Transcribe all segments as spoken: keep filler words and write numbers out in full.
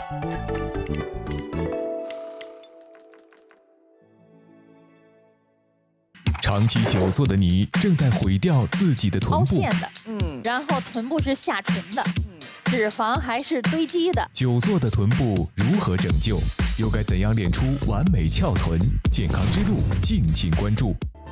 长期久坐的你正在毁掉自己的臀部， 凹陷的，嗯，然后臀部是下沉的，嗯，脂肪还是堆积的。 久坐的臀部如何拯救？又该怎样练出完美翘臀？健康之路，敬请关注。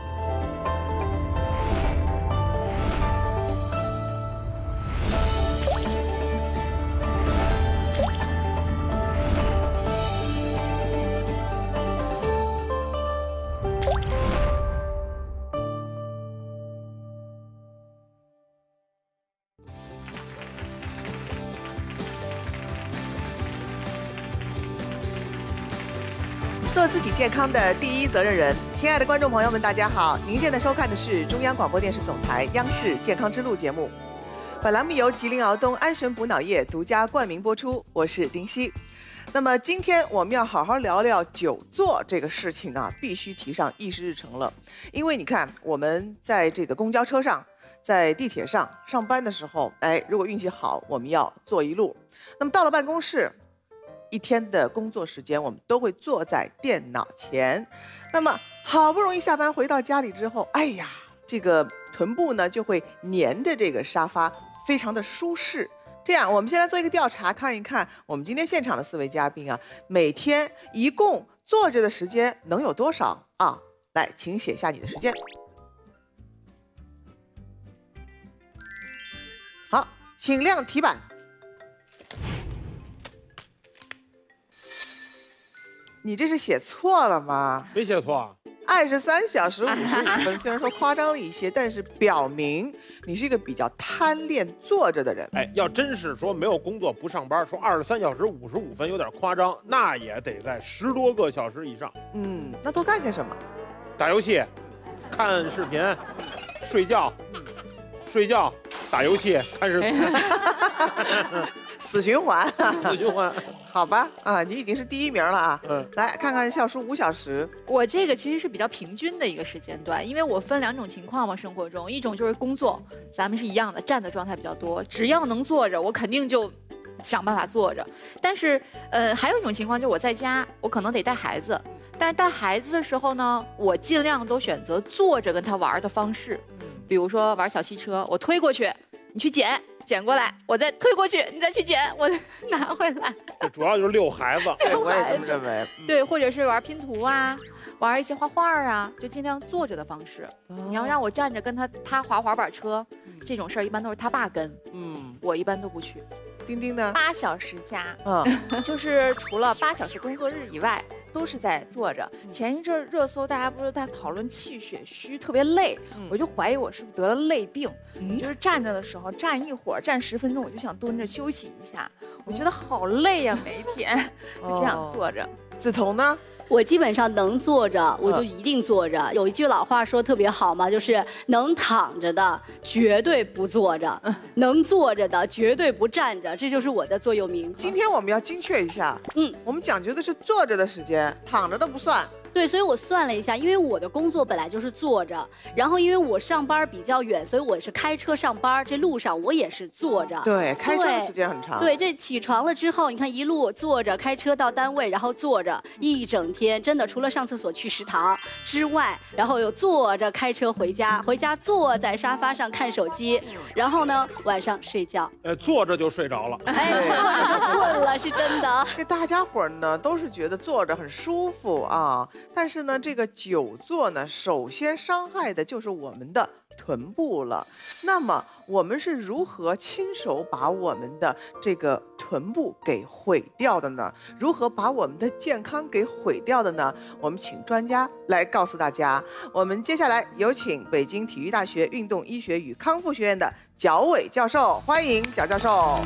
做自己健康的第一责任人。亲爱的观众朋友们，大家好，您现在收看的是中央广播电视总台央视健康之路节目。本栏目由吉林敖东安神补脑液独家冠名播出，我是丁熙。那么今天我们要好好聊聊久坐这个事情啊，必须提上议事日程了。因为你看，我们在这个公交车上，在地铁上上班的时候，哎，如果运气好，我们要坐一路。那么到了办公室，一天的工作时间，我们都会坐在电脑前。那么好不容易下班回到家里之后，哎呀，这个臀部呢就会粘着这个沙发，非常的舒适。这样，我们先来做一个调查，看一看我们今天现场的四位嘉宾啊，每天一共坐着的时间能有多少啊？来，请写下你的时间。好，请亮题板。你这是写错了吗？ 没写错啊。 二十三小时五十五分，虽然说夸张了一些，但是表明你是一个比较贪恋坐着的人。 哎，要真是说没有工作不上班，说二十三小时五十五分有点夸张，那也得在十多个小时以上。 嗯，那都干些什么？ 打游戏、看视频、睡觉、睡觉、打游戏、看视频， 死循环， 死循环。 好吧，啊，你已经是第一名了啊。嗯，来看看笑叔五小时。 我这个其实是比较平均的一个时间段，因为我分两种情况嘛，生活中一种就是工作，咱们是一样的，站的状态比较多，只要能坐着，我肯定就想办法坐着。但是，呃，还有一种情况就是我在家，我可能得带孩子，但是带孩子的时候呢，我尽量都选择坐着跟他玩的方式，比如说玩小汽车，我推过去，你去捡。捡过来，我再推过去，你再去捡，我拿回来。 这主要就是遛孩子， 我也这么认为。 对，或者是玩拼图啊，玩一些画画啊，就尽量坐着的方式。哦、你要让我站着跟他他滑滑板车，嗯、这种事儿一般都是他爸跟，嗯，我一般都不去。 丁丁呢？ 八小时加，嗯，就是除了八小时工作日以外，都是在坐着。前一阵热搜大家不是在讨论气血虚，特别累，嗯、我就怀疑我是不是得了累病。嗯、就是站着的时候，站一会儿，站十分钟，我就想蹲着休息一下，我觉得好累呀、啊，每一天就这样坐着。 梓潼呢？ 我基本上能坐着，我就一定坐着。有一句老话说特别好嘛，就是能躺着的绝对不坐着，能坐着的绝对不站着，这就是我的座右铭。 今天我们要精确一下，嗯，我们讲究的是坐着的时间，躺着的不算。 对，所以我算了一下，因为我的工作本来就是坐着，然后因为我上班比较远，所以我是开车上班，这路上我也是坐着。 对，开车的时间很长。 对，这起床了之后，你看一路坐着开车到单位，然后坐着一整天，真的除了上厕所去食堂之外，然后又坐着开车回家，回家坐在沙发上看手机，然后呢晚上睡觉。 呃，坐着就睡着了。 哎，坐着就困了，是真的。 这大家伙呢都是觉得坐着很舒服啊。但是呢，这个久坐呢，首先伤害的就是我们的臀部了。那么我们是如何亲手把我们的这个臀部给毁掉的呢？如何把我们的健康给毁掉的呢？我们请专家来告诉大家。我们接下来有请北京体育大学运动医学与康复学院的脚伟教授，欢迎脚教授。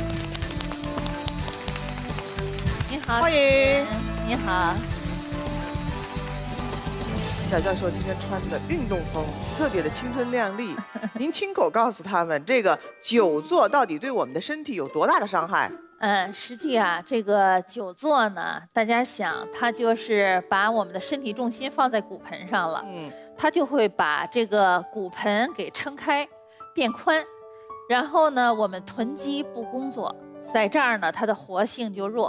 你好， 欢迎。 你好。 小教授今天穿的运动风特别的青春靓丽，您亲口告诉他们，这个久坐到底对我们的身体有多大的伤害？ 嗯，实际啊，这个久坐呢，大家想，它就是把我们的身体重心放在骨盆上了，嗯，它就会把这个骨盆给撑开，变宽，然后呢，我们臀肌不工作，在这儿呢，它的活性就弱。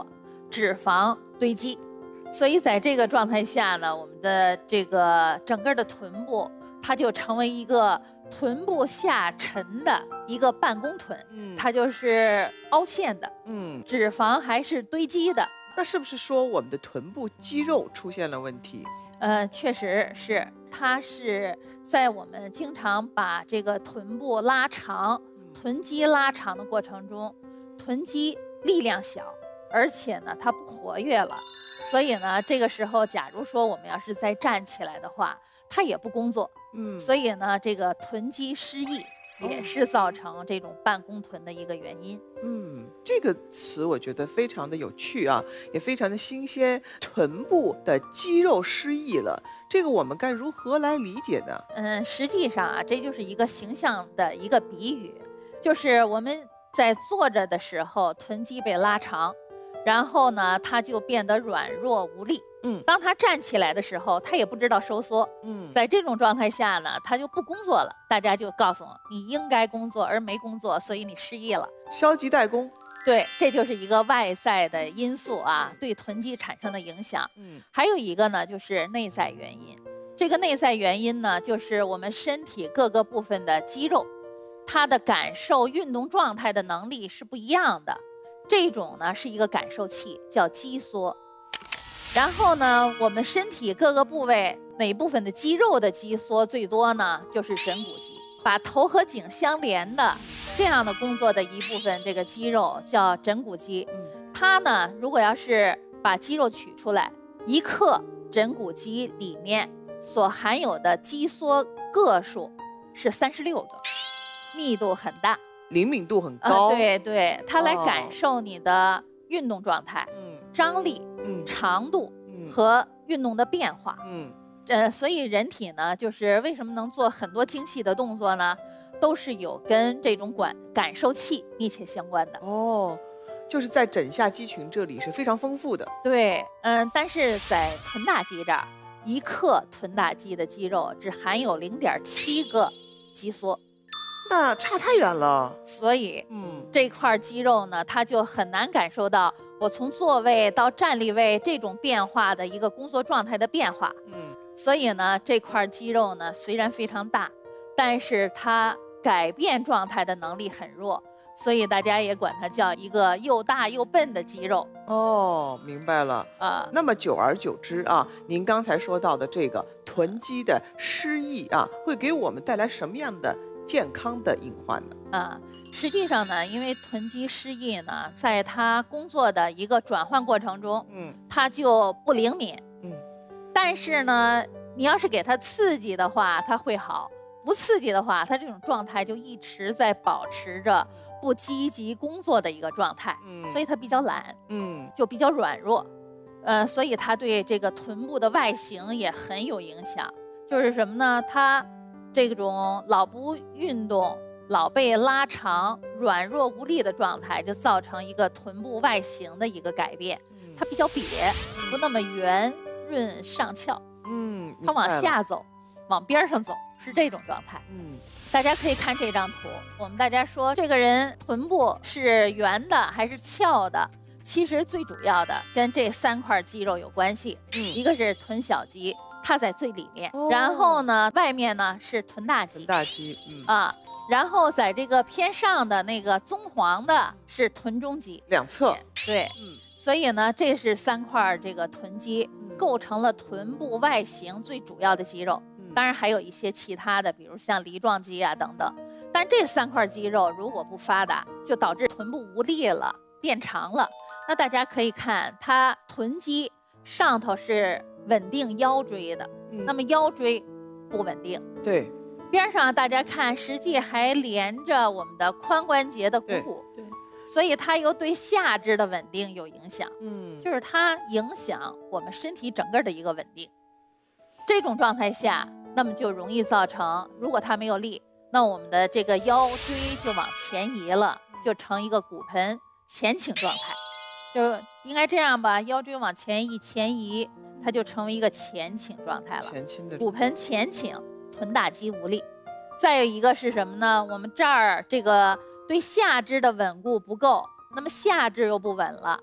脂肪堆积。所以在这个状态下呢，我们的这个整个的臀部，它就成为一个臀部下沉的一个半弓臀， 嗯它就是凹陷的， 嗯， 脂肪还是堆积的。 那是不是说我们的臀部肌肉出现了问题？ 呃，确实是，它是在我们经常把这个臀部拉长、臀肌拉长的过程中，臀肌力量小，而且呢，它不活跃了。所以呢，这个时候，假如说我们要是再站起来的话，它也不工作。 嗯， 所以呢，这个臀肌失忆也是造成这种半弓臀的一个原因。 嗯，这个词我觉得非常的有趣啊，也非常的新鲜。臀部的肌肉失忆了，这个我们该如何来理解呢？ 嗯，实际上啊，这就是一个形象的一个比喻，就是我们在坐着的时候，臀肌被拉长，然后呢，它就变得软弱无力。 嗯， 当他站起来的时候，他也不知道收缩。 嗯， 在这种状态下呢，他就不工作了。大家就告诉我，你应该工作而没工作，所以你失忆了。 消极怠工。 对，这就是一个外在的因素啊，对臀肌产生的影响。 嗯， 还有一个呢，就是内在原因。这个内在原因呢，就是我们身体各个部分的肌肉，它的感受运动状态的能力是不一样的。这种呢是一个感受器，叫肌缩。然后呢，我们身体各个部位哪部分的肌肉的肌缩最多呢？就是枕骨肌，把头和颈相连的这样的工作的一部分，这个肌肉叫枕骨肌。它呢，如果要是把肌肉取出来，一克枕骨肌里面所含有的肌缩个数是三十六个，密度很大， 灵敏度很高。 呃、对对，它来哦感受你的运动状态、 嗯， 张力、 嗯长度嗯和运动的变化。 嗯呃，所以人体呢，就是为什么能做很多精细的动作呢？都是有跟这种感感受器密切相关的。 哦，就是在枕下肌群这里是非常丰富的。 对，嗯，但是在臀大肌这儿，一克臀大肌的肌肉只含有零点七个肌缩， 那差太远了。 所以嗯， 这块肌肉呢，它就很难感受到我从坐位到站立位这种变化的一个工作状态的变化。 嗯， 所以呢，这块肌肉呢虽然非常大，但是它改变状态的能力很弱，所以大家也管它叫一个又大又笨的肌肉。 哦，明白了。 啊， 那么久而久之啊，您刚才说到的这个臀肌的失忆啊，会给我们带来什么样的健康的隐患呢？ 啊，实际上呢，因为臀肌失忆呢，在它工作的一个转换过程中， 嗯它就不灵敏。 嗯， 但是呢，你要是给它刺激的话，它会好；不刺激的话，它这种状态就一直在保持着不积极工作的一个状态， 嗯所以它比较懒， 嗯就比较软弱。呃，所以它对这个臀部的外形也很有影响。就是什么呢？它这种老不运动，老被拉长、软弱无力的状态，就造成一个臀部外形的一个改变。它比较瘪，不那么圆润上翘， 嗯， 它往明白了。 下走，往边上走，是这种状态。 嗯大家可以看这张图，我们大家说这个人臀部是圆的还是翘的？其实最主要的跟这三块肌肉有关系。 嗯， 一个是臀小肌，它在最里面， 哦然后呢，外面呢是臀大肌臀大肌。嗯， 啊，然后在这个偏上的那个棕黄的是臀中肌。 两侧。 对， 嗯所以呢，这是三块这个臀肌嗯构成了臀部外形最主要的肌肉。 嗯当然还有一些其他的，比如像梨状肌啊等等。但这三块肌肉如果不发达，就导致臀部无力了，变长了。那大家可以看，它臀肌上头是稳定腰椎的， 嗯那么腰椎不稳定。 对， 边上大家看，实际还连着我们的髋关节的股对骨， 对， 所以它又对下肢的稳定有影响。 嗯就是它影响我们身体整个的一个稳定。这种状态下，那么就容易造成，如果它没有力，那我们的这个腰椎就往前移了，就成一个骨盆前倾状态，就应该这样吧，腰椎往前一前移，它就成为一个前倾状态了。 前倾的。 骨盆前倾，臀大肌无力。再有一个是什么呢？我们这儿这个对下肢的稳固不够，那么下肢又不稳了，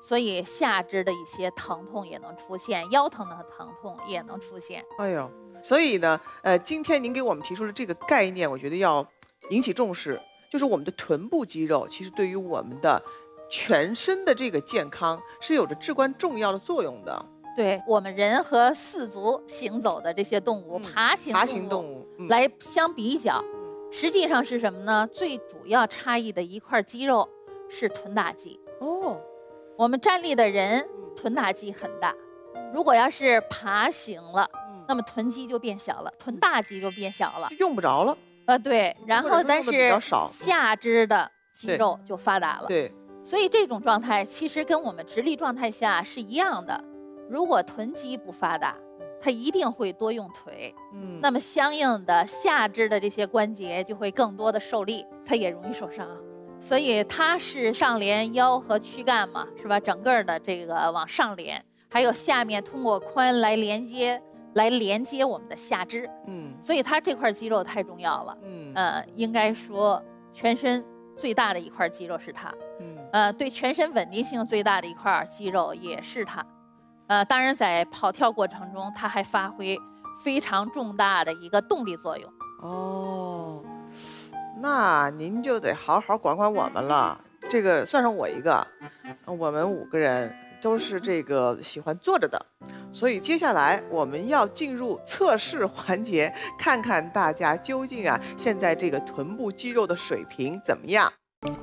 所以下肢的一些疼痛也能出现，腰疼的疼痛也能出现。 哎呦，所以呢，呃，今天您给我们提出了这个概念，我觉得要引起重视，就是我们的臀部肌肉其实对于我们的全身的这个健康是有着至关重要的作用的。 对我们人和四足行走的这些动物， 嗯爬行爬行动物、嗯、 来相比较，实际上是什么呢？最主要差异的一块肌肉是臀大肌。 哦， 我们站立的人臀大肌很大，如果要是爬行了， 嗯、 那么臀肌就变小了，臀大肌就变小了， 用不着了。 呃，对，然后但是下肢的肌肉就发达了。 对， 所以这种状态其实跟我们直立状态下是一样的。如果臀肌不发达，它一定会多用腿，嗯，那么相应的下肢的这些关节就会更多的受力，它也容易受伤。所以它是上连腰和躯干嘛，是吧？整个的这个往上连，还有下面通过髋来连接，来连接我们的下肢，嗯，所以它这块肌肉太重要了，嗯，呃，应该说全身最大的一块肌肉是它，嗯，呃，对全身稳定性最大的一块肌肉也是它。呃，当然，在跑跳过程中，它还发挥非常重大的一个动力作用。 哦，那您就得好好管管我们了。这个算上我一个，我们五个人都是这个喜欢坐着的，所以接下来我们要进入测试环节，看看大家究竟啊现在这个臀部肌肉的水平怎么样。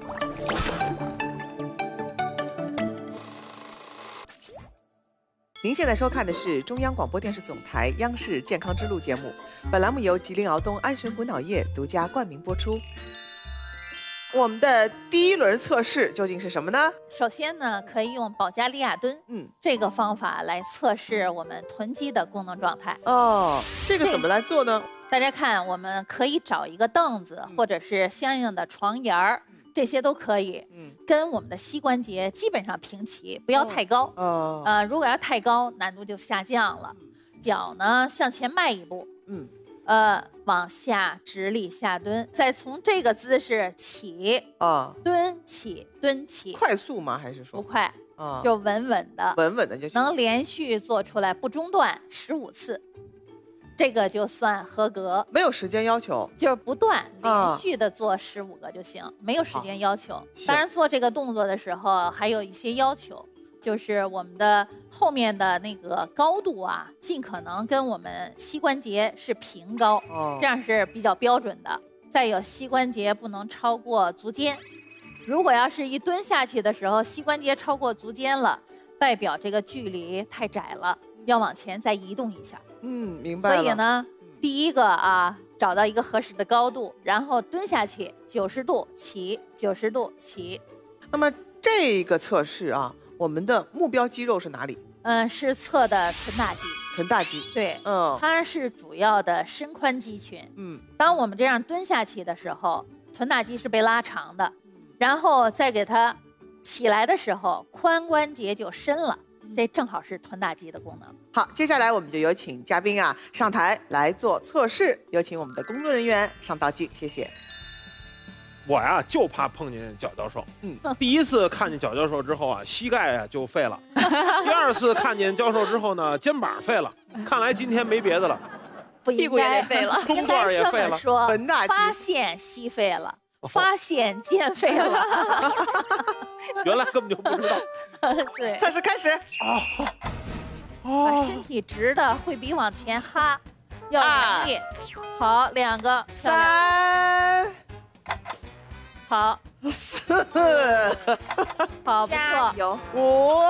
您现在收看的是中央广播电视总台央视健康之路节目，本栏目由吉林敖东安神补脑液独家冠名播出。我们的第一轮测试究竟是什么呢？ 首先呢，可以用保加利亚蹲，嗯，这个方法来测试我们臀肌的功能状态。 哦，这个怎么来做呢？ 大家看，我们可以找一个凳子，或者是相应的床沿儿。这些都可以，嗯，跟我们的膝关节基本上平齐，不要太高，哦，呃，如果要太高，难度就下降了。脚呢向前迈一步，嗯，呃，往下直立下蹲，再从这个姿势起，啊，蹲起，蹲起， 快速吗？还是说不快？啊，就稳稳的， 稳稳的就行， 能连续做出来不中断十五次。这个就算合格， 没有时间要求， 就是不断连续的做十五个就行，啊，没有时间要求。当然，做这个动作的时候还有一些要求，就是我们的后面的那个高度啊，尽可能跟我们膝关节是平高，哦，这样是比较标准的。再有，膝关节不能超过足尖。如果要是一蹲下去的时候，膝关节超过足尖了，代表这个距离太窄了，要往前再移动一下。 嗯，明白了。 所以呢，第一个啊，找到一个合适的高度，然后蹲下去，九十度起，九十度起。 那么这个测试啊，我们的目标肌肉是哪里？ 嗯，是测的臀大肌。 臀大肌， 对，嗯，它是主要的伸髋肌群。嗯，当我们这样蹲下去的时候，臀大肌是被拉长的，然后再给它起来的时候，髋关节就伸了。这正好是臀大肌的功能。 好，接下来我们就有请嘉宾啊上台来做测试，有请我们的工作人员上道具，谢谢。 我呀就怕碰见脚教授，嗯，第一次看见脚教授之后啊，膝盖啊就废了；第二次看见教授之后呢，肩膀废了。看来今天没别的了， 不应该废了， 中段也废了， 说发现膝废了。发现肩废了， 原来根本就不知道。 对， 测试开始。 哦，把身体直的会比往前哈要容易。好，两个， 三， 好， 四， 好，不错， 有五。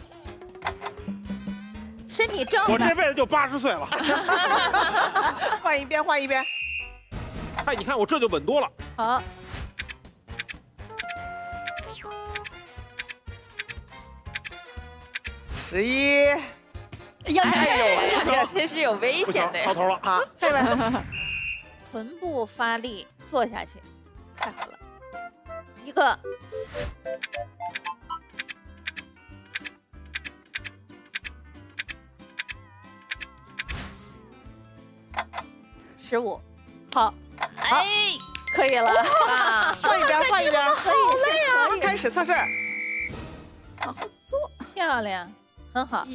身体正。 我这辈子就八十岁了。 换一边，换一边。 哎，你看我这就稳多了。 好。 十一，哎呦哎呀，这是有危险的呀！ 到头了， 好，下面臀部发力，坐下去，太好了，一个，十五，好，好，可以了， 换一边，换一边， 可以，是可以， 开始测试， 好好做。 漂亮，很好。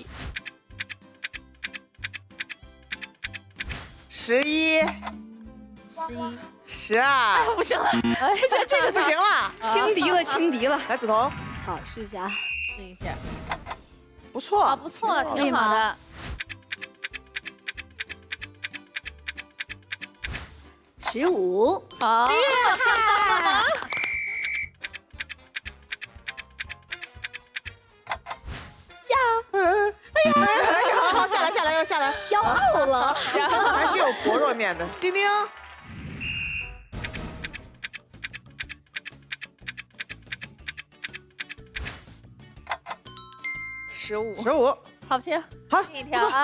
十一、 十一、 十二， 不行了， 哎， 不行，这个不行了， 轻敌了，轻敌了。 来，梓潼， 好，试一下。 试一下。 不错， 啊，不错， 挺挺好的。 十五， 好， 这么轻松的吗？ 好好下来，下来，要下来， 骄傲了。 还是有薄弱面的。丁丁， 十五， 十五， 好，不行， 好， 另一条啊。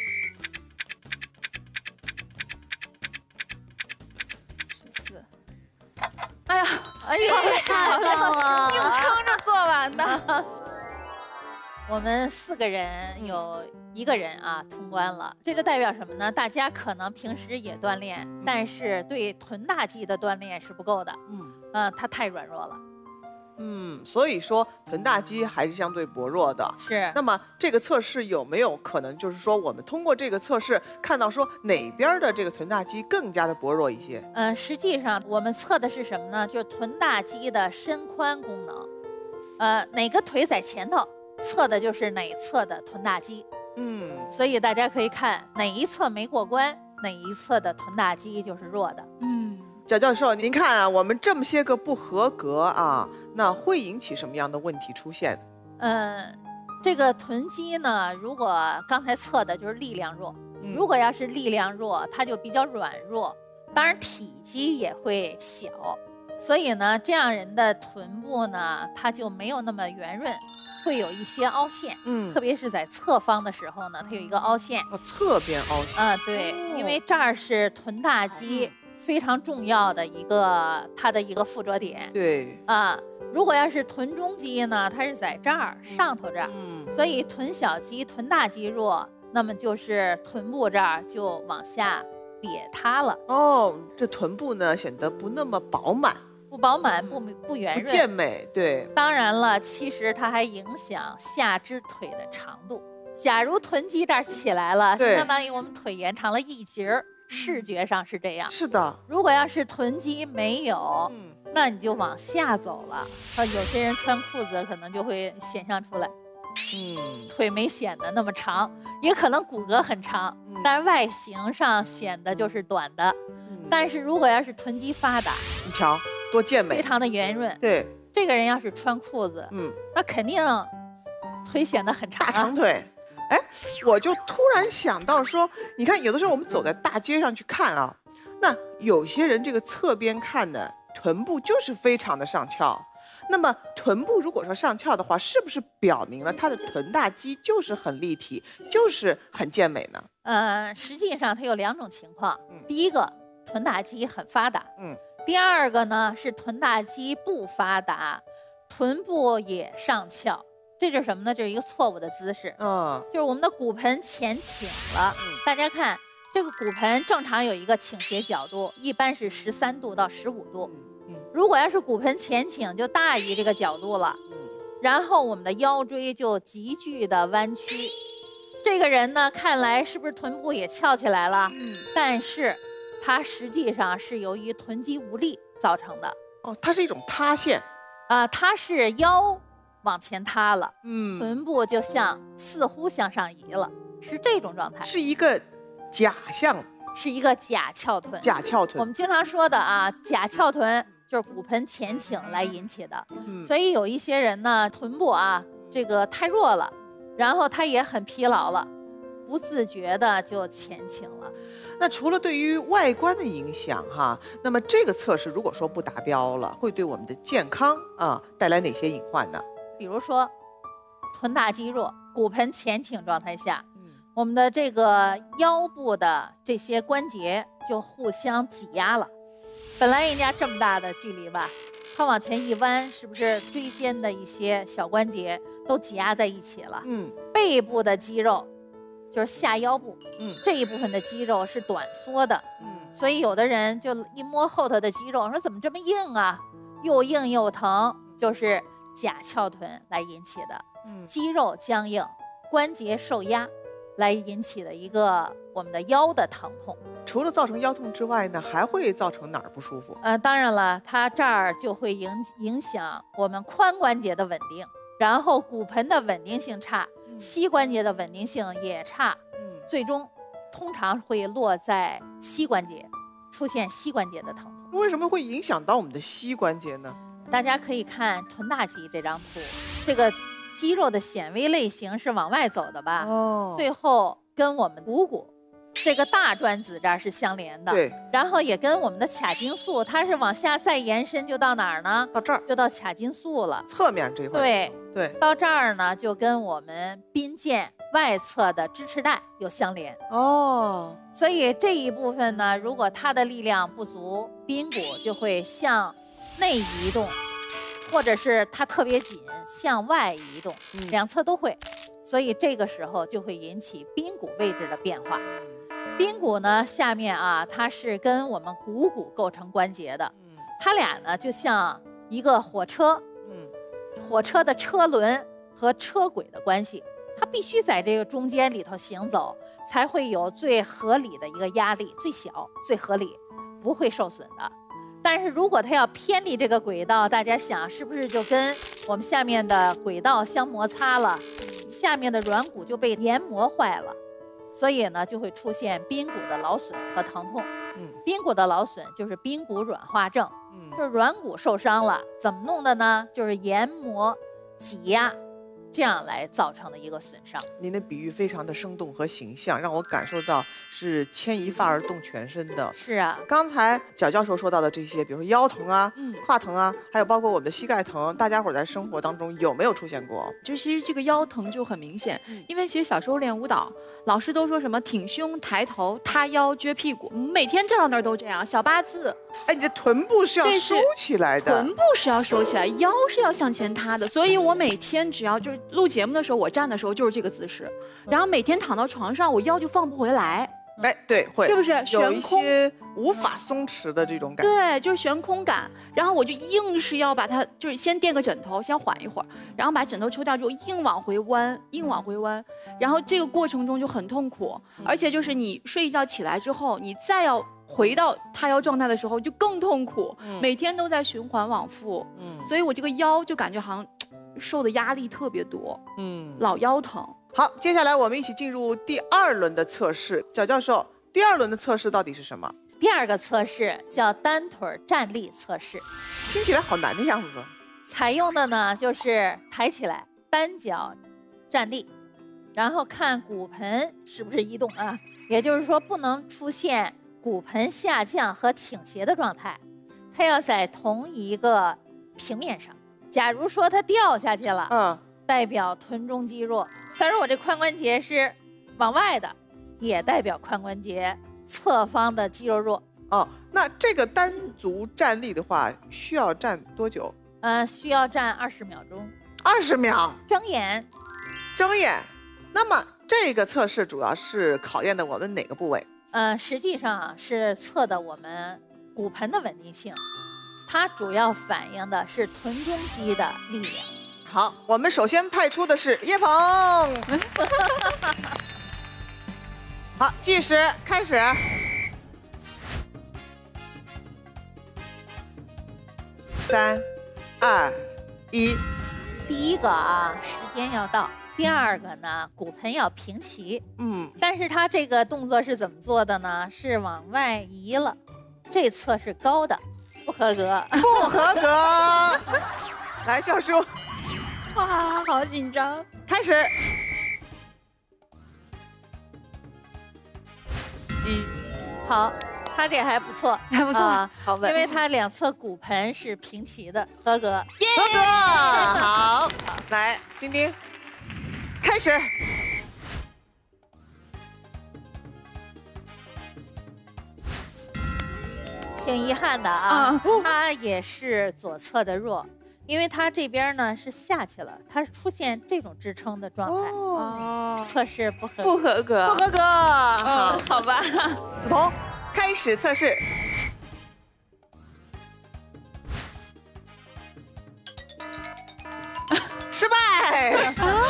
十四， 哎呀，哎呀， 太棒了！ 硬撑着做完的。 我们四个人有一个人啊通关了，这就代表什么呢？大家可能平时也锻炼，但是对臀大肌的锻炼是不够的。 嗯嗯，他太软弱了。 嗯，所以说臀大肌还是相对薄弱的。 是。 那么这个测试有没有可能，就是说我们通过这个测试看到说哪边的这个臀大肌更加的薄弱一些？ 嗯，实际上我们测的是什么呢？就是臀大肌的伸髋功能。呃，哪个腿在前头，测的就是哪侧的臀大肌。 嗯， 所以大家可以看哪一侧没过关，哪一侧的臀大肌就是弱的。 嗯， 贾教授，您看啊，我们这么些个不合格啊，那会引起什么样的问题出现？ 嗯，这个臀肌呢，如果刚才测的就是力量弱， 嗯如果要是力量弱，它就比较软弱，当然体积也会小，所以呢，这样人的臀部呢，它就没有那么圆润，会有一些凹陷， 嗯特别是在侧方的时候呢，它有一个凹陷。 哦，侧边凹陷。 啊、对，因为这儿是臀大肌非常重要的一个它的一个附着点。 对， 啊，如果要是臀中肌呢，它是在这儿上头这儿， 嗯， 所以臀小肌、臀大肌弱，那么就是臀部这儿就往下瘪塌了， 哦，这臀部呢显得不那么饱满， 不饱满、不不圆不润。 健美。对， 当然了，其实它还影响下肢腿的长度。假如臀肌这儿起来了， 对相当于我们腿延长了一截儿，视觉上是这样。 是的， 如果要是臀肌没有， 嗯， 那你就往下走了。啊，有些人穿裤子可能就会显象出来， 嗯， 腿没显得那么长，也可能骨骼很长， 嗯但是外形上显得就是短的。 嗯但是如果要是臀肌发达， 你瞧多健美。 非常的圆润， 对， 这个人要是穿裤子， 嗯， 那肯定腿显得很长大啊。 长腿。哎，我就突然想到说，你看，有的时候我们走在大街上去看啊，那有些人这个侧边看的臀部就是非常的上翘。那么臀部如果说上翘的话，是不是表明了他的臀大肌就是很立体，就是很健美呢？ 呃，实际上它有两种情况， 嗯第一个臀大肌很发达， 嗯， 第二个呢是臀大肌不发达，臀部也上翘，这就是什么呢？这是一个错误的姿势， 嗯， 就是我们的骨盆前倾了。大家看这个骨盆正常有一个倾斜角度，一般是十三度到十五度。 嗯如果要是骨盆前倾就大于这个角度了， 嗯然后我们的腰椎就急剧的弯曲。这个人呢，看来是不是臀部也翘起来了？ 嗯， 但是它实际上是由于臀肌无力造成的。 哦，它是一种塌陷。 啊、它是腰往前塌了， 嗯， 臀部就像似乎向上移了，是这种状态， 是一个假象是一个假翘臀。 假翘臀。 我们经常说的啊，假翘臀就是骨盆前倾来引起的。 嗯所以有一些人呢，臀部啊这个太弱了，然后他也很疲劳了，不自觉的就前倾了。 那除了对于外观的影响哈，那么这个测试如果说不达标了，会对我们的健康啊带来哪些隐患呢？ 比如说臀大肌弱、骨盆前倾状态下， 嗯我们的这个腰部的这些关节就互相挤压了。本来人家这么大的距离吧，它往前一弯，是不是椎间的一些小关节都挤压在一起了？ 嗯背部的肌肉就是下腰部， 嗯这一部分的肌肉是短缩的， 嗯所以有的人就一摸后头的肌肉，说怎么这么硬啊，又硬又疼，就是假翘臀来引起的。 肌肉僵硬、关节受压，来引起的一个我们的腰的疼痛。 除了造成腰痛之外呢，还会造成哪儿不舒服？ 呃，当然了，它这儿就会影影响我们髋关节的稳定，然后骨盆的稳定性差，膝关节的稳定性也差， 嗯， 最终通常会落在膝关节，出现膝关节的疼痛。 为什么会影响到我们的膝关节呢？ 大家可以看臀大肌这张图，这个肌肉的显微类型是往外走的吧？ 哦， 最后跟我们股骨这个大转子这儿是相连的， 对， 然后也跟我们的髂胫束，它是往下再延伸，就到哪儿呢？ 到这儿， 就到髂胫束了。 侧面这一块。 对对， 到这儿呢，就跟我们髌腱外侧的支持带有相连。 哦， 所以这一部分呢，如果它的力量不足，髌骨就会向内移动，或者是它特别紧向外移动， 嗯两侧都会。所以这个时候就会引起髌骨位置的变化。髌骨呢，下面啊，它是跟我们股骨构成关节的， 嗯它俩呢就像一个火车， 嗯火车的车轮和车轨的关系，它必须在这个中间里头行走，才会有最合理的一个压力，最小最合理，不会受损的。但是如果它要偏离这个轨道，大家想是不是就跟我们下面的轨道相摩擦了，下面的软骨就被研磨坏了，所以呢就会出现髌骨的劳损和疼痛。 嗯髌骨的劳损就是髌骨软化症， 嗯， 就是软骨受伤了，怎么弄的呢？就是研磨、挤压，这样来造成的一个损伤。 您的比喻非常的生动和形象，让我感受到是牵一发而动全身的。 是啊， 刚才蒋教授说到的这些，比如说腰疼啊、 嗯， 胯疼啊，还有包括我们的膝盖疼，大家伙在生活当中有没有出现过？ 就其实这个腰疼就很明显， 嗯因为其实小时候练舞蹈，老师都说什么挺胸、抬头、塌腰、撅屁股，每天站到那儿都这样，小八字， 哎，你的臀部是要这是收起来的。 臀部是要收起来，腰是要向前塌的。所以我每天只要就是录节目的时候，我站的时候就是这个姿势，然后每天躺到床上，我腰就放不回来， 哎，对，会是不是有一悬空？ 些无法松弛的这种感觉。 对，就是悬空感，然后我就硬是要把它，就是先垫个枕头，先缓一会儿，然后把枕头抽掉之后，硬往回弯，硬往回弯，然后这个过程中就很痛苦，而且就是你睡一觉起来之后，你再要回到塌腰状态的时候就更痛苦， 嗯每天都在循环往复， 嗯所以我这个腰就感觉好像受的压力特别多， 嗯， 老腰疼。 好，接下来我们一起进入第二轮的测试。蒋教授，第二轮的测试到底是什么？ 第二个测试叫单腿站立测试， 听起来好难的样子。 采用的呢就是抬起来，单脚站立，然后看骨盆是不是移动啊，也就是说不能出现骨盆下降和倾斜的状态，它要在同一个平面上。假如说它掉下去了， 嗯， 代表臀中肌弱。假如我这髋关节是往外的，也代表髋关节侧方的肌肉弱。 哦，那这个单足站立的话，需要站多久？ 呃，需要站二十秒钟， 二十秒， 睁眼。 睁眼。那么这个测试主要是考验的我们哪个部位？ 呃，实际上啊是测的我们骨盆的稳定性，它主要反映的是臀中肌的力量。 好，我们首先派出的是叶鹏。好，计时开始。三、二、一。 第一个啊，时间要到；第二个呢，骨盆要平齐。 嗯， 但是它这个动作是怎么做的呢？是往外移了，这侧是高的，不合格。 不合格。来，笑叔， 哇，好紧张。 开始。一， 好，他这还不错， 还不错啊好稳因为他两侧骨盆是平齐的，合格。 合格。好，来，丁丁，开始。 挺遗憾的啊啊， 他也是左侧的弱，因为他这边呢是下去了，他出现这种支撑的状态， 哦， 哦， 测试不合不格。 合格。 不合格。好嗯，，好吧。 梓潼，开始测试。失败。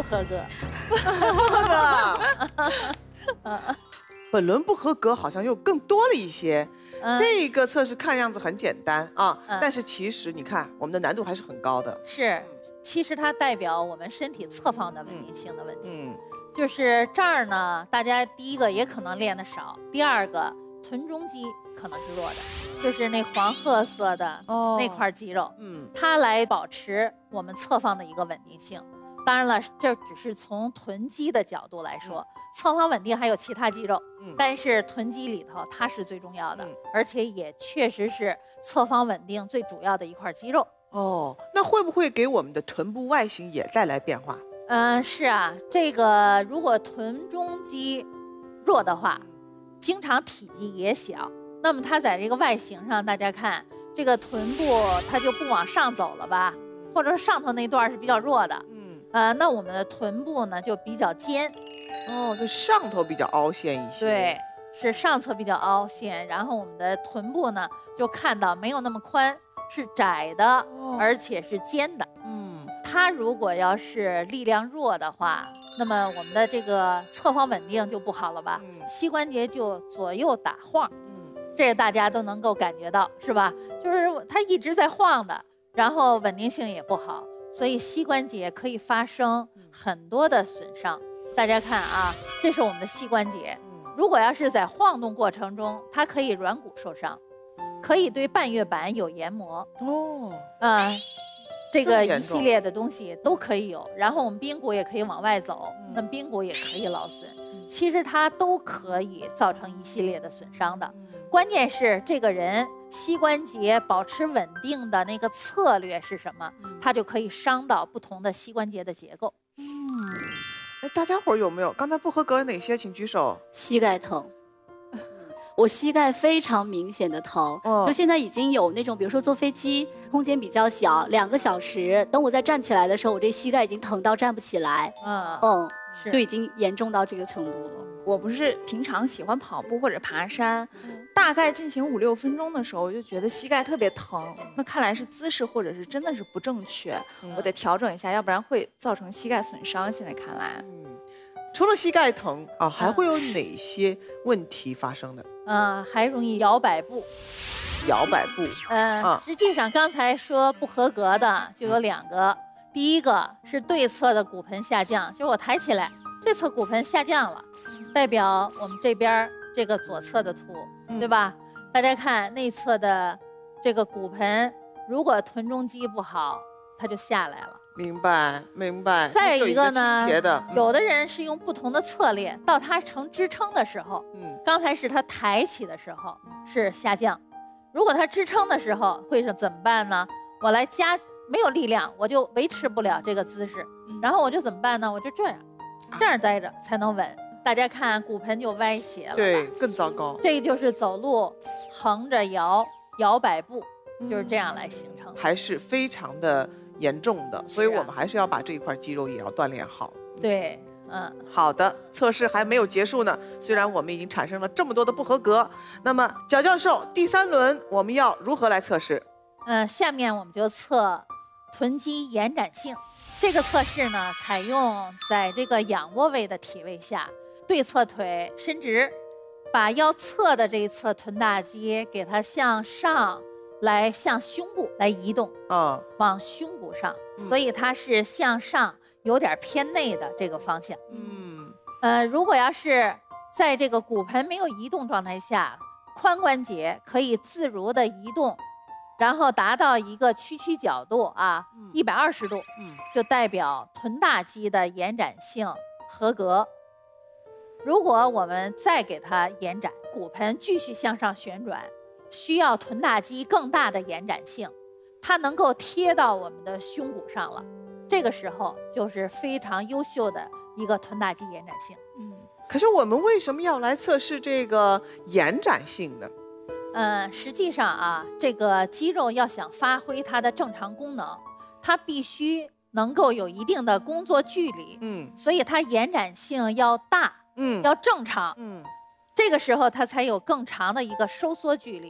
合格。 不合格。本轮不合格好像又更多了一些。嗯、这个测试看样子很简单啊，嗯、但是其实你看，我们的难度还是很高的。 是，其实它代表我们身体侧方的稳定性的问题。嗯，就是这儿呢，大家第一个也可能练得少，第二个臀中肌可能是弱的，就是那黄褐色的那块肌肉，嗯、哦，它来保持我们侧方的一个稳定性。当然了，这只是从臀肌的角度来说，嗯、侧方稳定还有其他肌肉，嗯、但是臀肌里头它是最重要的，嗯、而且也确实是侧方稳定最主要的一块肌肉。 哦，那会不会给我们的臀部外形也带来变化？ 嗯、呃，是啊，这个如果臀中肌弱的话，经常体积也小，那么它在这个外形上，大家看这个臀部它就不往上走了吧，或者说上头那段是比较弱的。呃，那我们的臀部呢就比较尖， 哦，就上头比较凹陷一些。 对，是上侧比较凹陷，然后我们的臀部呢就看到没有那么宽，是窄的，哦、而且是尖的。嗯，它如果要是力量弱的话，那么我们的这个侧方稳定就不好了吧？嗯、膝关节就左右打晃。嗯，这个大家都能够感觉到，是吧？就是它一直在晃的，然后稳定性也不好。所以膝关节可以发生很多的损伤。大家看啊，这是我们的膝关节。如果要是在晃动过程中，它可以软骨受伤，可以对半月板有研磨。哦，嗯、呃，这个一系列的东西都可以有。然后我们髌骨也可以往外走，那么髌骨也可以劳损。其实它都可以造成一系列的损伤的。关键是这个人膝关节保持稳定的那个策略是什么，它就可以伤到不同的膝关节的结构。 嗯，哎，大家伙有没有刚才不合格哪些？请举手。 膝盖疼，我膝盖非常明显的疼，哦、就现在已经有那种，比如说坐飞机，空间比较小，两个小时，等我再站起来的时候，我这膝盖已经疼到站不起来。嗯嗯，就已经严重到这个程度了。 我不是平常喜欢跑步或者爬山，嗯、大概进行五六分钟的时候，我就觉得膝盖特别疼。那看来是姿势或者是真的是不正确，嗯、我得调整一下，要不然会造成膝盖损伤。现在看来，嗯， 除了膝盖疼啊，还会有哪些问题发生的？ 嗯、呃，还容易摇摆步。 摇摆步， 嗯、呃，啊、实际上刚才说不合格的就有两个，第一个是对侧的骨盆下降，就是我抬起来，这侧骨盆下降了。代表我们这边这个左侧的图，对吧？嗯、大家看内侧的这个骨盆，如果臀中肌不好，它就下来了。 明白，明白。 再一个呢， 有, 的嗯、有的人是用不同的策略，到它成支撑的时候，嗯，刚才是它抬起的时候是下降，如果它支撑的时候会是怎么办呢？我来加，没有力量，我就维持不了这个姿势，嗯、然后我就怎么办呢？我就这样，这样待着才能稳。大家看骨盆就歪斜了， 对，更糟糕。 这个就是走路横着摇摇摆步，就是这样来形成， 还是非常的严重的。所以我们还是要把这一块肌肉也要锻炼好。 对，嗯， 好的，测试还没有结束呢。虽然我们已经产生了这么多的不合格，那么角教授，第三轮我们要如何来测试？ 嗯、呃，下面我们就测臀肌延展性。这个测试呢，采用在这个仰卧位的体位下。对侧腿伸直，把腰侧的这一侧臀大肌给它向上来，向胸部来移动啊，往胸部上，嗯、所以它是向上有点偏内的这个方向。嗯，呃，如果要是在这个骨盆没有移动状态下，髋关节可以自如的移动，然后达到一个屈曲角度啊，一百二十度，嗯，就代表臀大肌的延展性合格。如果我们再给它延展，骨盆继续向上旋转，需要臀大肌更大的延展性，它能够贴到我们的胸骨上了，这个时候就是非常优秀的一个臀大肌延展性。 嗯，可是我们为什么要来测试这个延展性呢？ 嗯，实际上啊，这个肌肉要想发挥它的正常功能，它必须能够有一定的工作距离。嗯，所以它延展性要大。嗯，要正常，嗯，这个时候它才有更长的一个收缩距离，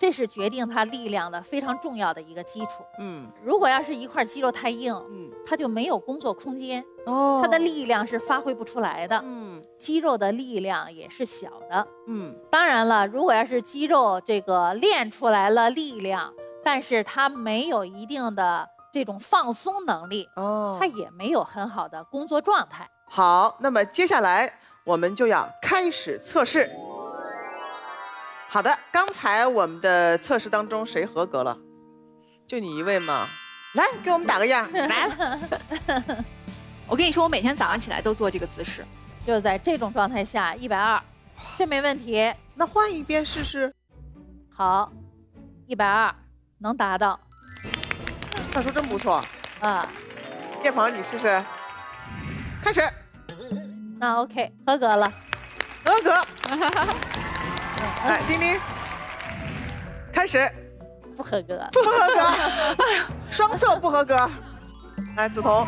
这是决定他力量的非常重要的一个基础。 嗯如果要是一块肌肉太硬， 嗯， 他就没有工作空间， 哦， 他的力量是发挥不出来的。 嗯肌肉的力量也是小的。 嗯当然了，如果要是肌肉这个练出来了力量，但是它没有一定的这种放松能力， 哦， 它也没有很好的工作状态。 好，那么接下来我们就要开始测试。好的，刚才我们的测试当中谁合格了？就你一位吗？来，给我们打个样。 来了。我跟你说，我每天早上起来都做这个姿势。 就在这种状态下，一百二，这没问题。 那换一边试试。 好，一百二能达到。 大叔真不错。 啊， 叶鹏，你试试。开始。 那 OK， 合格了。 合格。来，丁丁，开始。 不合格。 不合格。双侧不合格。来，梓潼。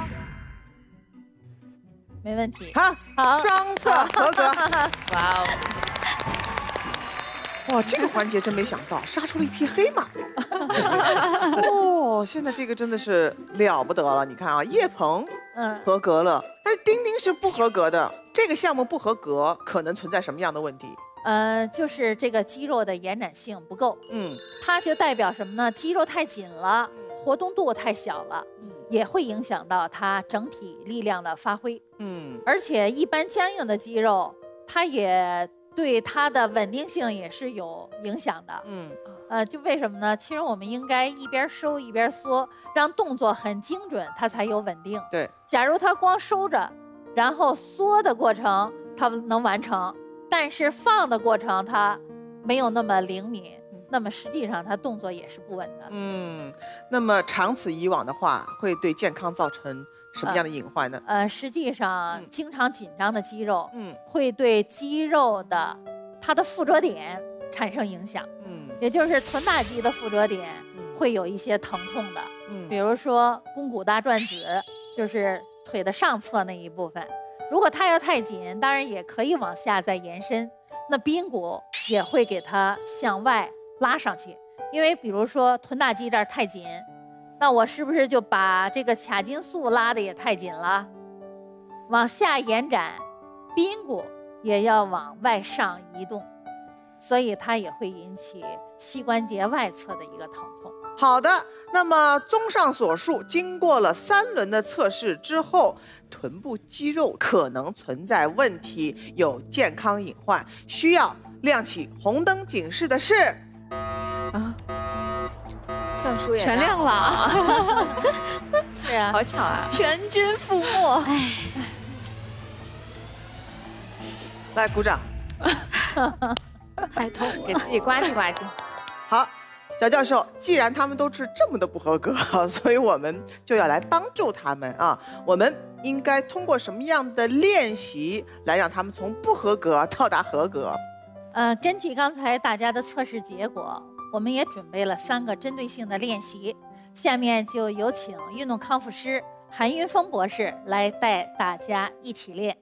没问题。 好， 好， 双侧合格。 哇哦！ 哇，这个环节真没想到，杀出了一匹黑马。哦，现在这个真的是了不得了。你看啊，叶鹏嗯， 合格了，但是丁丁是不合格的。这个项目不合格，可能存在什么样的问题？ 呃，就是这个肌肉的延展性不够， 嗯它就代表什么呢？肌肉太紧了，活动度太小了，也会影响到它整体力量的发挥。 嗯而且一般僵硬的肌肉，它也对它的稳定性也是有影响的。 嗯呃，就为什么呢？其实我们应该一边收一边缩，让动作很精准，它才有稳定。 对， 假如它光收着，然后缩的过程它能完成，但是放的过程它没有那么灵敏，那么实际上它动作也是不稳的。 嗯，那么长此以往的话，会对健康造成什么样的隐患呢？ 呃，实际上嗯经常紧张的肌肉嗯会对肌肉的它的附着点产生影响， 嗯也就是臀大肌的附着点嗯会有一些疼痛的。比嗯如说肱骨大转子，就是腿的上侧那一部分，如果它要太紧，当然也可以往下再延伸，那髌骨也会给它向外拉上去。因为比如说臀大肌这儿太紧，那我是不是就把这个髂胫束拉的也太紧了？往下延展，髌骨也要往外上移动，所以它也会引起膝关节外侧的一个疼痛。 好的，那么综上所述，经过了三轮的测试之后，臀部肌肉可能存在问题，有健康隐患，需要亮起红灯警示的是， 啊，像叔也全亮了啊！ 是啊， 好巧啊！ 全军覆没。哎， 来鼓掌。 太痛了。 给自己呱唧呱唧。 好，皎教授，既然他们都是这么的不合格，所以我们就要来帮助他们啊。我们应该通过什么样的练习来让他们从不合格到达合格？ 呃，根据刚才大家的测试结果，我们也准备了三个针对性的练习。下面就有请运动康复师韩云峰博士来带大家一起练。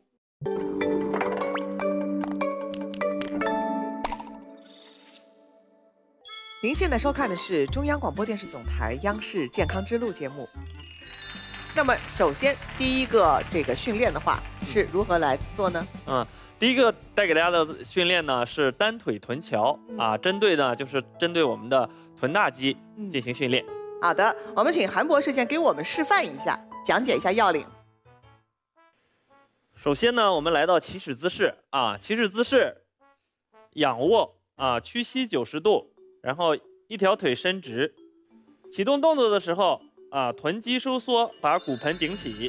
您现在收看的是中央广播电视总台央视健康之路节目。那么，首先第一个这个训练的话是如何来做呢？ 嗯，第一个带给大家的训练呢是单腿臀桥、 嗯、 啊，针对呢就是针对我们的臀大肌进行训练。 嗯、好的，我们请韩博士先给我们示范一下，讲解一下要领。 首先呢，我们来到起始姿势啊，起始姿势，仰卧啊，屈膝九十度。然后一条腿伸直，启动动作的时候啊，臀肌收缩，把骨盆顶起。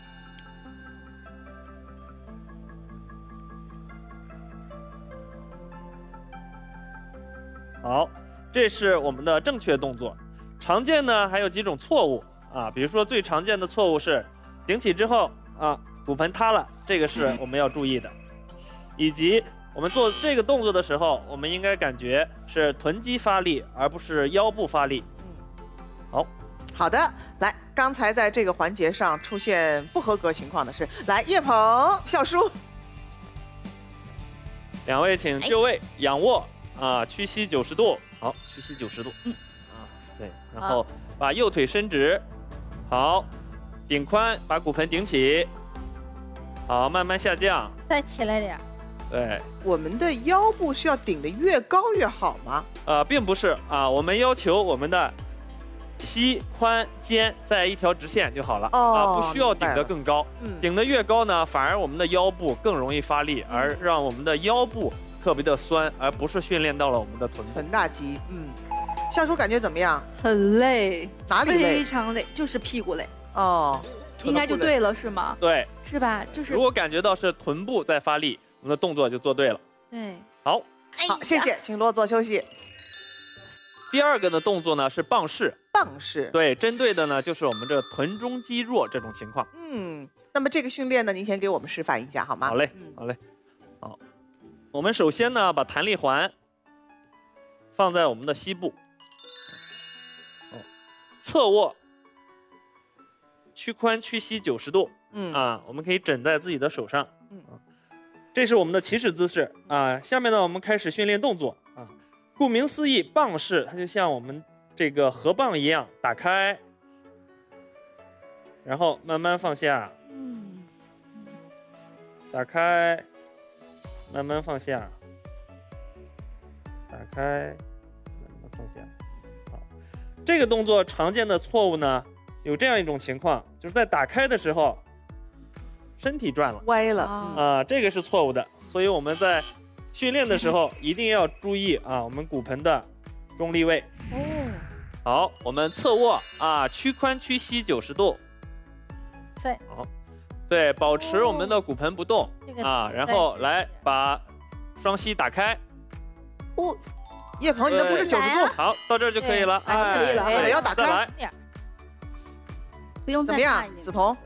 好，这是我们的正确动作。常见呢还有几种错误啊，比如说最常见的错误是顶起之后啊，骨盆塌了，这个是我们要注意的，以及。我们做这个动作的时候，我们应该感觉是臀肌发力，而不是腰部发力。好， 好的，来，刚才在这个环节上出现不合格情况的是，来，叶鹏、笑叔， 两位请就位，仰卧， 啊，屈膝九十度，好，屈膝九十度，嗯，啊，对，然后把右腿伸直，好，顶髋，把骨盆顶起，好，慢慢下降， 再起来点儿。 对， 我们的腰部是要顶得越高越好吗？ 呃，并不是啊，我们要求我们的膝、髋、肩在一条直线就好了、 哦、 啊，不需要顶得更高。 嗯， 顶得越高呢，反而我们的腰部更容易发力，而让我们的腰部特别的酸，而不是训练到了我们的臀部。 臀大肌，嗯，笑叔感觉怎么样？ 很累， 哪里累？ 非常累，就是屁股累。 哦， 应该就对了，是吗？ 对， 是吧？就是如果感觉到是臀部在发力，我们的动作就做对了。 对， 好， 好，谢谢，请落座休息。 第二个的动作呢是棒式， 棒式， 对，针对的呢就是我们这臀中肌弱这种情况。 嗯，那么这个训练呢，您先给我们示范一下好吗？ 好嘞， 嗯、 好嘞，好。我们首先呢把弹力环放在我们的膝部，哦，侧卧，屈髋屈膝九十度， 嗯啊，我们可以枕在自己的手上， 嗯， 这是我们的起始姿势啊。下面呢我们开始训练动作啊。顾名思义，棒式它就像我们这个河蚌一样，打开，然后慢慢放下， 嗯， 打开，慢慢放下，打开，慢慢放下。好，这个动作常见的错误呢，有这样一种情况，就是在打开的时候，身体转了， 歪了， 啊、 嗯呃，这个是错误的，所以我们在训练的时候一定要注意啊，我们骨盆的中立位。 哦， 好，我们侧卧啊，屈髋屈膝九十度。 在好，对，保持我们的骨盆不动、 这个啊，然后来把双膝打开。 不， 叶鹏，你的不是九十度， 好，到这儿就可以了。 对哎可以了哎， 对要打开再来。 点儿不用怎么样再大一，点梓潼？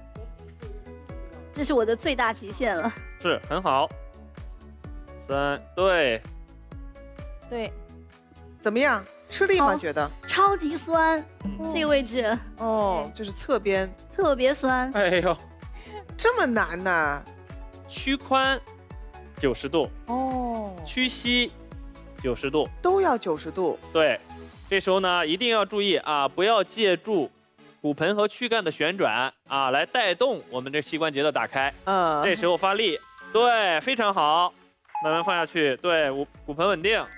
这是我的最大极限了。 是很好。三，对， 对， 怎么样？吃力吗？ 好觉得？ 超级酸，这个位置哦，就是侧边， 特别酸。 哎呦， 这么难呢？ 屈髋九十度， 哦， 屈膝九十度。 都要九十度。 对，这时候呢一定要注意啊，不要借助骨盆和躯干的旋转啊，来带动我们这膝关节的打开。 嗯， 这时候发力，对，非常好，慢慢放下去，对，骨骨盆稳定。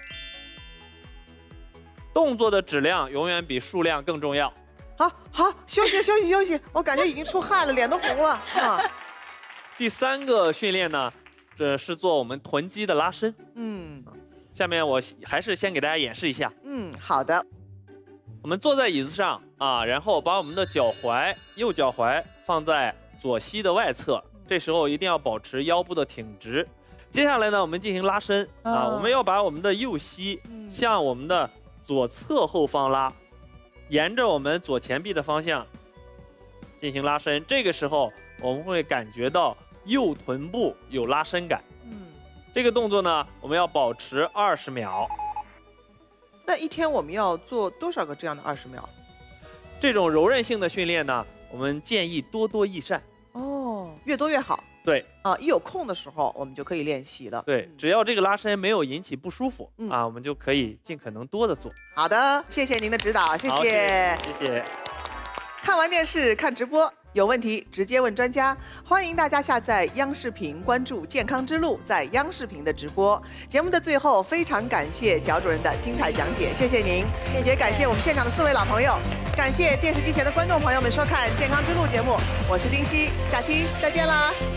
动作的质量永远比数量更重要。 好好休息休息休息，我感觉已经出汗了，脸都红了啊。 第三个训练呢，这是做我们臀肌的拉伸。 嗯下面我还是先给大家演示一下。 嗯，好的。 我们坐在椅子上啊，然后把我们的脚踝，右脚踝放在左膝的外侧，这时候一定要保持腰部的挺直。接下来呢，我们进行拉伸啊， 啊我们要把我们的右膝嗯向我们的左侧后方拉，沿着我们左前臂的方向进行拉伸。这个时候我们会感觉到右臀部有拉伸感。 嗯， 这个动作呢，我们要保持二十秒。 那一天我们要做多少个这样的二十秒？ 这种柔韧性的训练呢，我们建议多多益善。 哦，越多越好。 对啊，一有空的时候我们就可以练习了。 对，只要这个拉伸没有引起不舒服、 嗯啊，我们就可以尽可能多的做。 好的，谢谢您的指导，谢好谢。 谢谢。 看完电视看直播，有问题直接问专家。欢迎大家下载央视频，关注健康之路在央视频的直播。节目的最后，非常感谢脚主任的精彩讲解，谢谢您，也感谢我们现场的四位老朋友，感谢电视机前的观众朋友们收看《健康之路》节目，我是丁曦，下期再见啦。